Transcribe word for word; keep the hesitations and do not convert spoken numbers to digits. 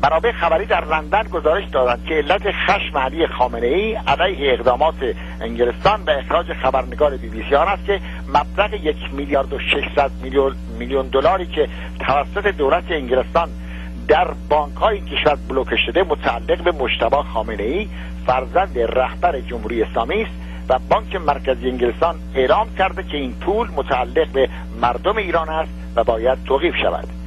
منابع خبری در لندن گزارش دادند که علت خشم علی خامنه ای علیه اقدامات انگلستان به اخراج خبرنگار بی بی سی آن است که مبلغ یک میلیارد و ششصد میلیون میلیون دلاری که توسط دولت انگلستان در بانک‌های کشور بلوکه شده متعلق به مجتبی خامنه ای فرزند رهبر جمهوری اسلامی است و بانک مرکزی انگلستان اعلام کرده که این پول متعلق به مردم ایران است و باید توقیف شود.